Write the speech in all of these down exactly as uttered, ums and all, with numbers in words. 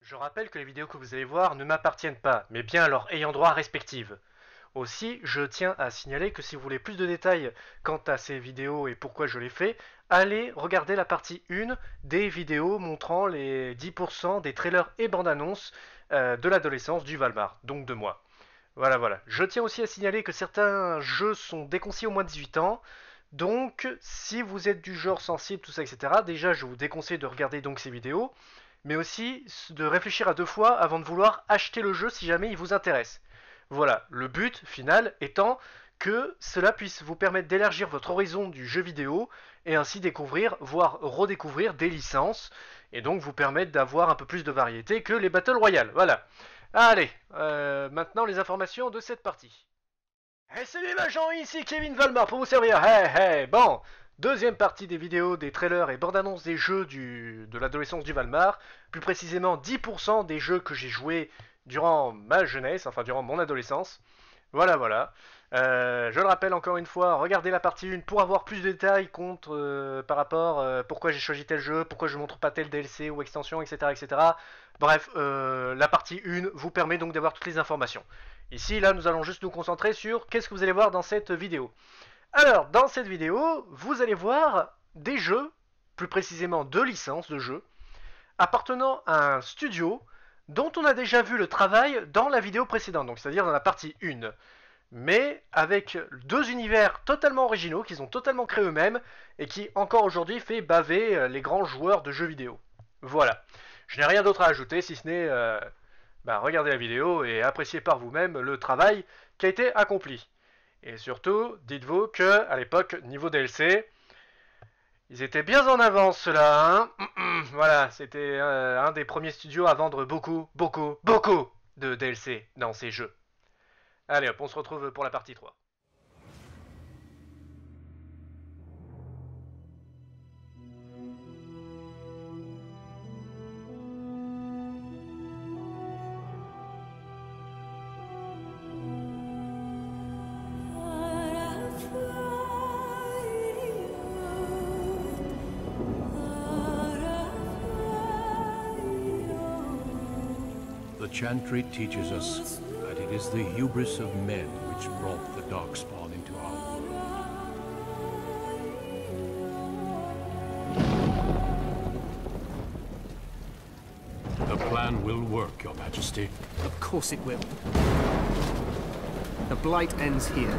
Je rappelle que les vidéos que vous allez voir ne m'appartiennent pas, mais bien à leur ayant droit respective. Aussi, je tiens à signaler que si vous voulez plus de détails quant à ces vidéos et pourquoi je les fais, allez regarder la partie un des vidéos montrant les dix pour cent des trailers et bandes annonces euh, de l'adolescence du Valmar, donc de moi. Voilà, voilà. Je tiens aussi à signaler que certains jeux sont déconseillés aux moins de dix-huit ans, donc si vous êtes du genre sensible, tout ça, et cetera, déjà je vous déconseille de regarder donc ces vidéos, mais aussi de réfléchir à deux fois avant de vouloir acheter le jeu si jamais il vous intéresse. Voilà, le but final étant que cela puisse vous permettre d'élargir votre horizon du jeu vidéo et ainsi découvrir, voire redécouvrir des licences, et donc vous permettre d'avoir un peu plus de variété que les Battle Royale. Voilà. Allez, euh, maintenant les informations de cette partie. Hey, salut les gens, ici Kevin Valmar pour vous servir. Hey, hey, bon, deuxième partie des vidéos, des trailers et bandes annonces des jeux du, de l'adolescence du Valmar. Plus précisément dix pour cent des jeux que j'ai joués durant ma jeunesse, enfin durant mon adolescence. Voilà, voilà. Euh, je le rappelle encore une fois, regardez la partie un pour avoir plus de détails contre, euh, par rapport euh, pourquoi j'ai choisi tel jeu, pourquoi je montre pas tel D L C ou extension, et cetera, et cetera. Bref, euh, la partie un vous permet donc d'avoir toutes les informations. Ici, là, nous allons juste nous concentrer sur qu'est-ce que vous allez voir dans cette vidéo. Alors, dans cette vidéo, vous allez voir des jeux, plus précisément deux licences de jeux, appartenant à un studio dont on a déjà vu le travail dans la vidéo précédente, donc c'est-à-dire dans la partie un. Mais avec deux univers totalement originaux qu'ils ont totalement créés eux-mêmes et qui encore aujourd'hui fait baver les grands joueurs de jeux vidéo. Voilà. Je n'ai rien d'autre à ajouter si ce n'est euh, bah, regarder la vidéo et apprécier par vous-même le travail qui a été accompli. Et surtout, dites-vous que à l'époque, niveau D L C, ils étaient bien en avance ceux-là, hein. Voilà, c'était euh, un des premiers studios à vendre beaucoup, beaucoup, beaucoup de D L C dans ces jeux. Allez hop, on se retrouve pour la partie trois. The Chantry teaches us that it is the hubris of men which brought the Darkspawn into our world. The plan will work, Your Majesty. Of course it will. The Blight ends here.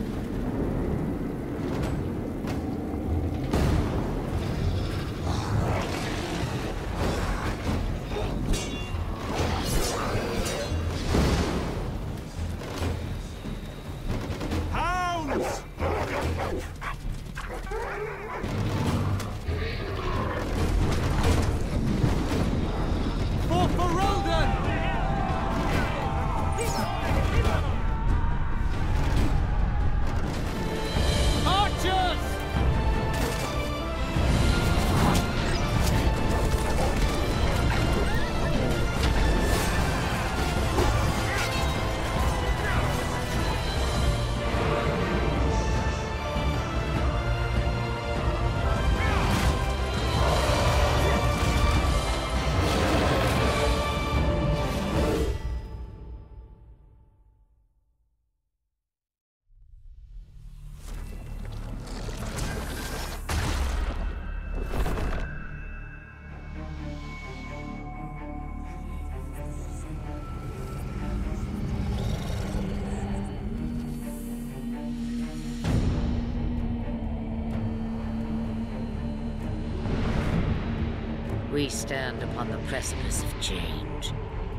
We stand upon the precipice of change.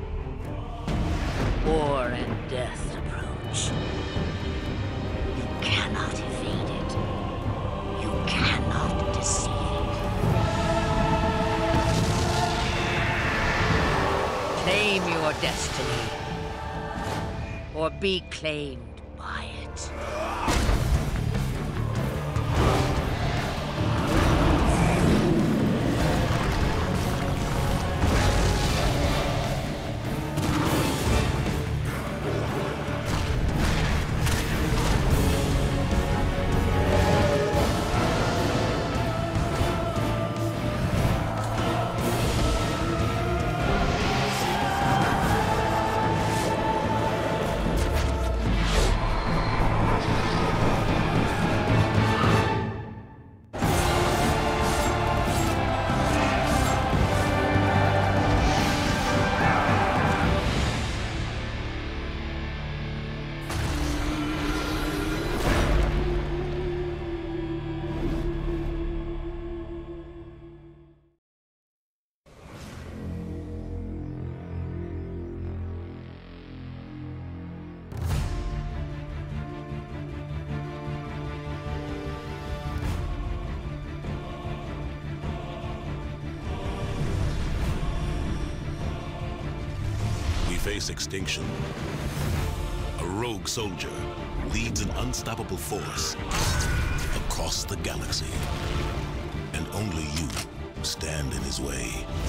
War and death approach. You cannot evade it. You cannot deceive it. Claim your destiny, or be claimed by it. face extinction. A rogue soldier leads an unstoppable force across the galaxy, and only you stand in his way.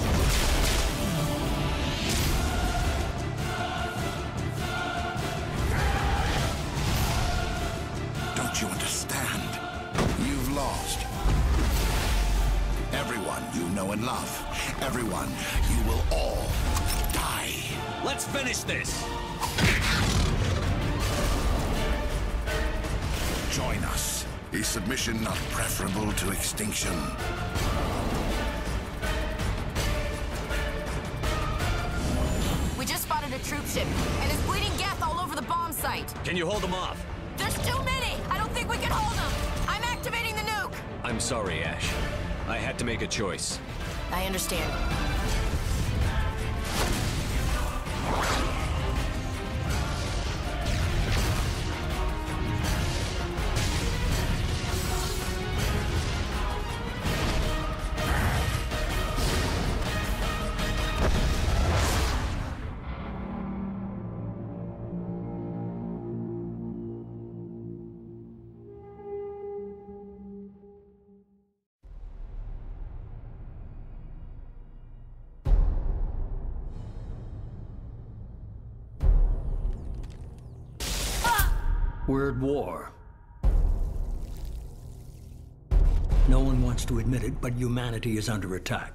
Don't you understand? You've lost. Everyone you know and love. Everyone, you will all die. Let's finish this! Join us. Is submission not preferable to extinction? We just spotted a troop ship, and it's bleeding Geth all over the bomb site. Can you hold them off? There's too many! I don't think we can hold them! I'm activating the nuke! I'm sorry, Ash. I had to make a choice. I understand. We're at war. No one wants to admit it, but humanity is under attack.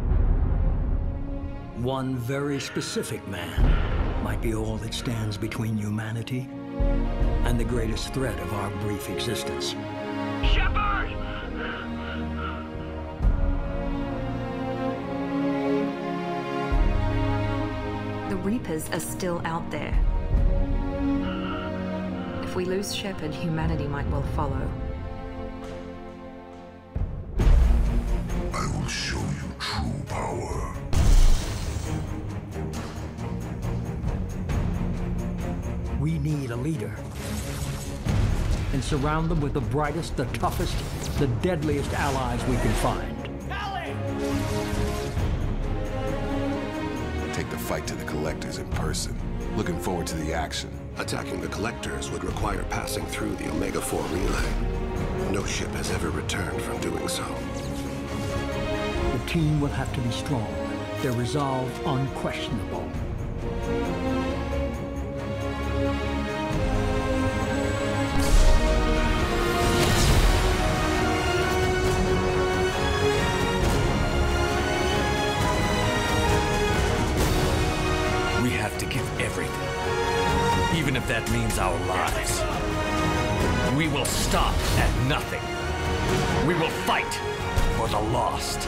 One very specific man might be all that stands between humanity and the greatest threat of our brief existence. Shepard! The Reapers are still out there. If we lose Shepard, humanity might well follow. I will show you true power. We need a leader. And surround them with the brightest, the toughest, the deadliest allies we can find. Take the fight to the Collectors in person. Looking forward to the action. Attacking the Collectors would require passing through the Omega four relay. No ship has ever returned from doing so. The team will have to be strong, their resolve unquestionable. We have to give everything. Even if that means our lives. We will stop at nothing. We will fight for the lost.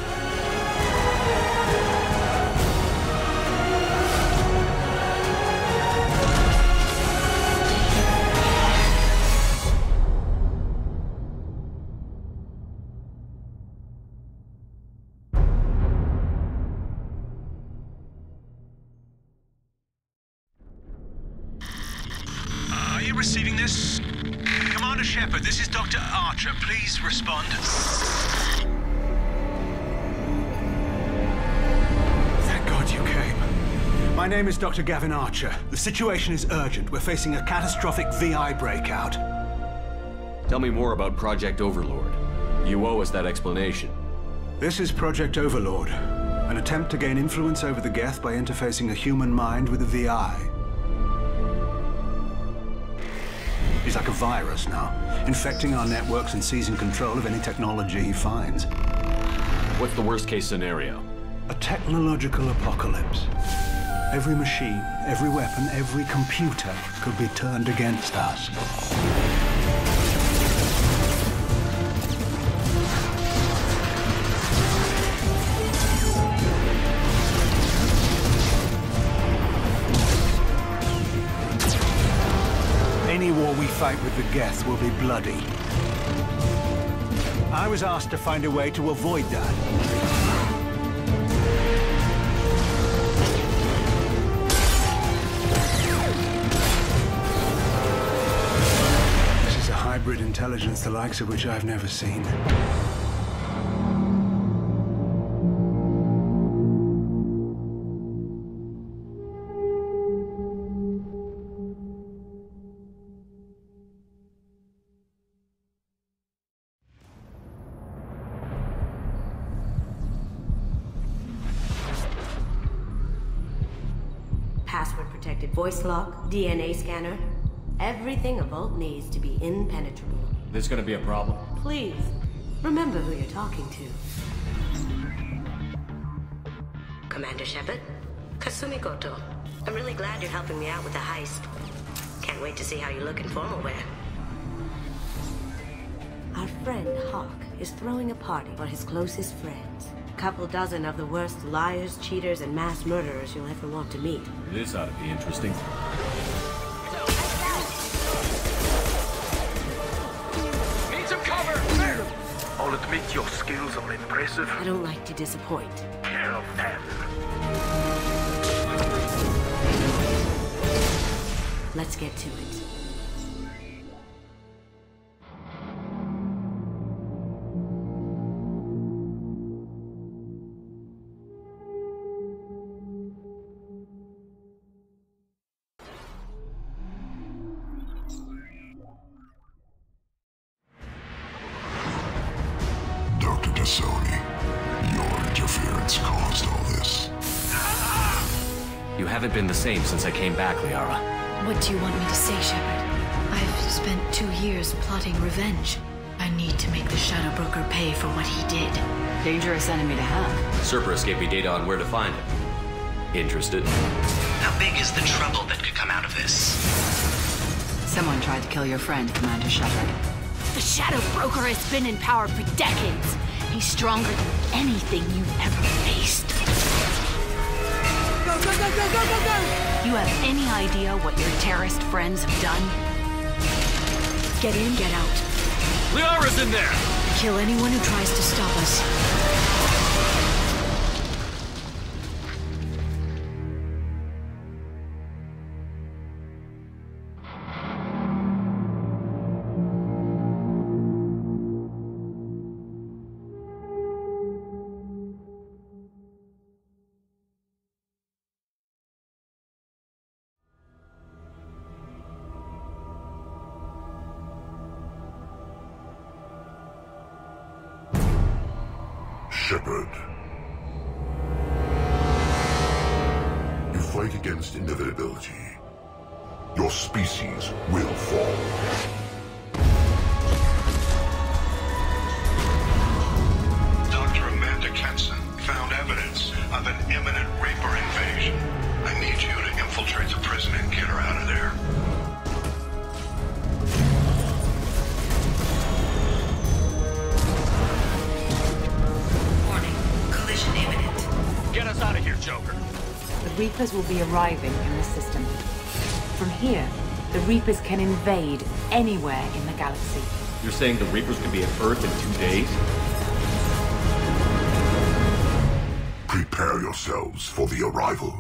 Are you receiving this? Commander Shepard, this is Doctor Archer. Please respond. Thank God you came. My name is Doctor Gavin Archer. The situation is urgent. We're facing a catastrophic V I breakout. Tell me more about Project Overlord. You owe us that explanation. This is Project Overlord, an attempt to gain influence over the Geth by interfacing a human mind with a V I. He's like a virus now, infecting our networks and seizing control of any technology he finds. What's the worst-case scenario? A technological apocalypse. Every machine, every weapon, every computer could be turned against us. Any war we fight with the Geth will be bloody. I was asked to find a way to avoid that. This is a hybrid intelligence the likes of which I've never seen. password-protected voice lock, D N A scanner. Everything a vault needs to be impenetrable. This gonna be a problem? Please, remember who you're talking to. Commander Shepard? Kasumi Goto. I'm really glad you're helping me out with the heist. Can't wait to see how you look in formal wear. Our friend Hawk is throwing a party for his closest friends. A couple dozen of the worst liars, cheaters, and mass murderers you'll ever want to meet. This ought to be interesting. Need some cover! I'll admit your skills are impressive. I don't like to disappoint. Care of them. Let's get to it. Doctor Tassoni, your interference caused all this. You haven't been the same since I came back, Liara. What do you want me to say, Shepard? I've spent two years plotting revenge. I need to make the Shadow Broker pay for what he did. Dangerous enemy to have. Cerberus gave me data on where to find him. Interested? How big is the trouble that could come out of this? Someone tried to kill your friend, Commander Shepard. The Shadow Broker has been in power for decades. He's stronger than anything you've ever faced. Go, go, go, go, go, go, go! You have any idea what your terrorist friends have done? Get in, get out. Liara's in there! Kill anyone who tries to stop us. Shepard. You fight against inevitability. Your species will fall. Doctor Amanda Kenson found evidence of an imminent Reaper invasion. I need you to infiltrate the prison and get her out of there. Get us out of here, Joker. The Reapers will be arriving in the system. From here, the Reapers can invade anywhere in the galaxy. You're saying the Reapers could be at Earth in two days? Prepare yourselves for the arrival.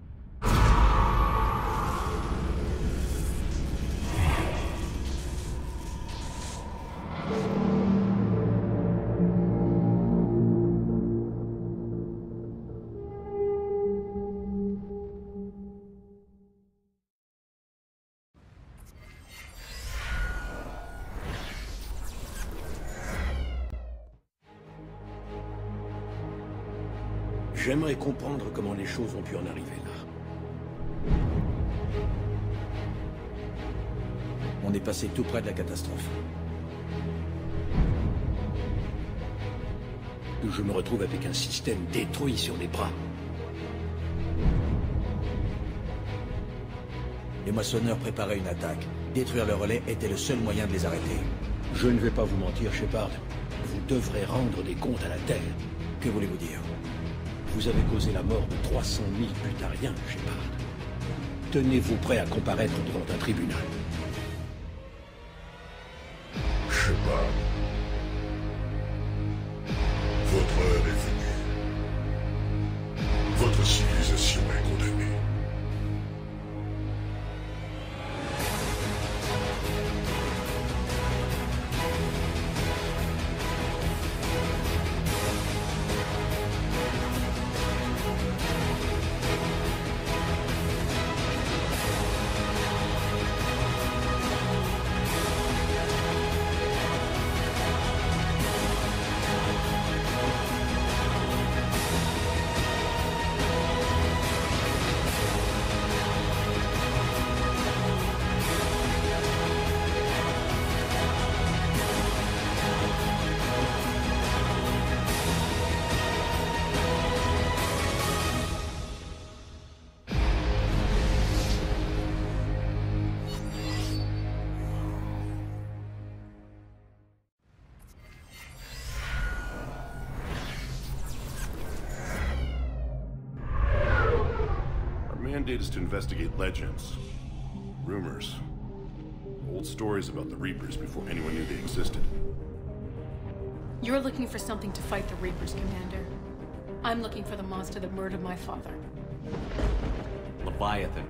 J'aimerais comprendre comment les choses ont pu en arriver là. On est passé tout près de la catastrophe. Je me retrouve avec un système détruit sur les bras. Les moissonneurs préparaient une attaque. Détruire le relais était le seul moyen de les arrêter. Je ne vais pas vous mentir, Shepard. Vous devrez rendre des comptes à la Terre. Que voulez-vous dire? Vous avez causé la mort de trois cent mille Putariens, Shepard. Tenez-vous prêt à comparaître devant un tribunal. Shepard. Votre heure est venue. Votre civilisation est condamnée. mandate is to investigate legends, rumors, old stories about the Reapers before anyone knew they existed. You're looking for something to fight the Reapers, Commander. I'm looking for the monster that murdered my father. Leviathan.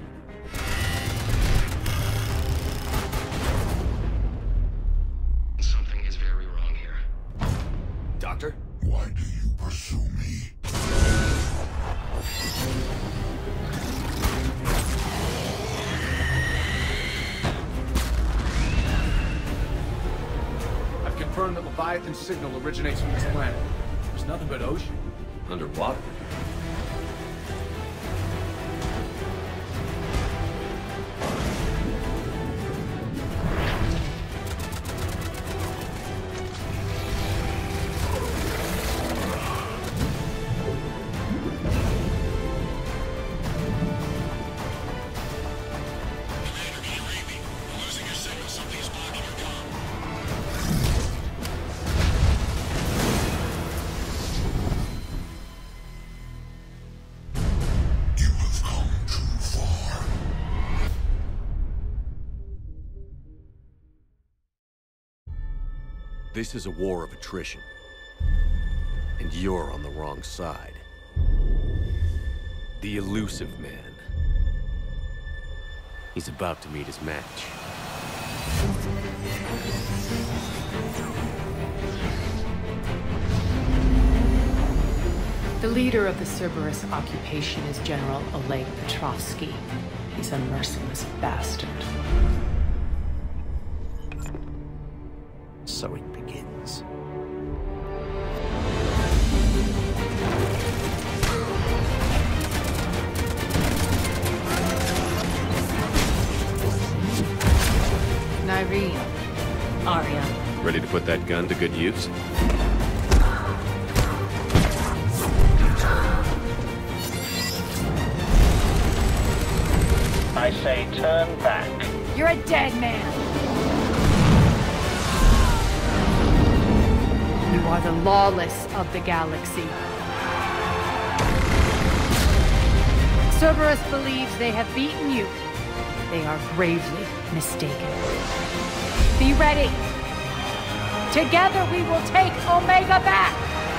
Something is very wrong here. Doctor? Why do you pursue me? I've confirmed that Leviathan's signal originates from this planet. There's nothing but ocean. Underwater? This is a war of attrition. And you're on the wrong side. The Illusive Man. He's about to meet his match. The leader of the Cerberus occupation is General Oleg Petrovsky. He's a merciless bastard. So it begins. Nyreen. Arya. Ready to put that gun to good use? I say turn back. You're a dead man. You are the lawless of the galaxy. Cerberus believes they have beaten you. They are gravely mistaken. Be ready. Together we will take Omega back.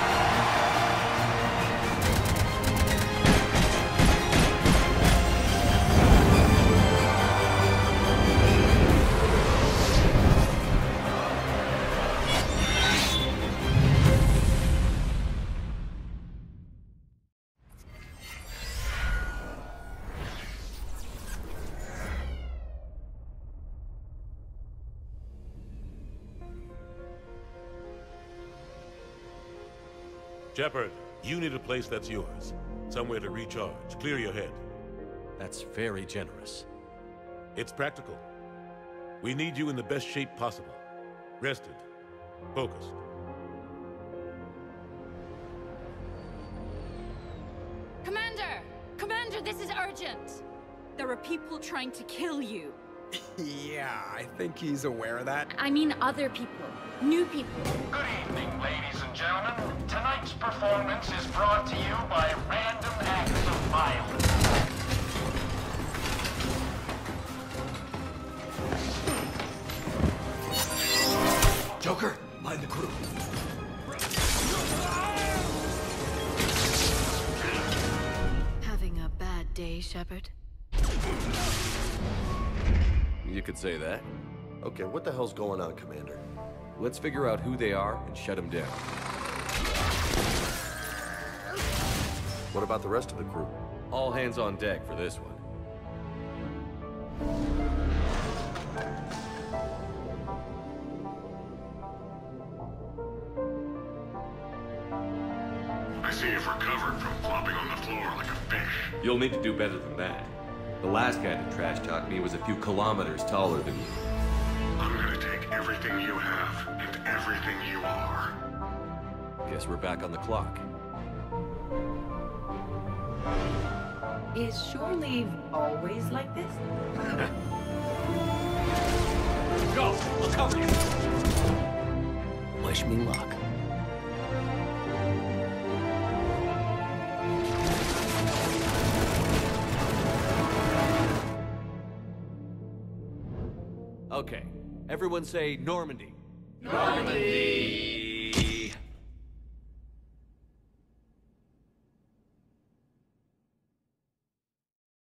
Shepard, you need a place that's yours. Somewhere to recharge, clear your head. That's very generous. It's practical. We need you in the best shape possible. Rested. Focused. Commander! Commander, this is urgent! There are people trying to kill you. Yeah, I think he's aware of that. I mean other people. New people. Good evening, ladies and gentlemen. Tonight's performance is brought to you by Random Acts of Violence. Joker, mind the crew. Having a bad day, Shepard? You could say that. Okay, what the hell's going on, Commander? Let's figure out who they are and shut them down. What about the rest of the crew? All hands on deck for this one. I see you've recovered from flopping on the floor like a fish. You'll need to do better than that. The last guy to trash talk me was a few kilometers taller than you. I'm gonna take everything you have and everything you are. Guess we're back on the clock. Is shore leave always like this? Go! I'll cover you! Wish me luck. Okay. Everyone say Normandy. Normandy!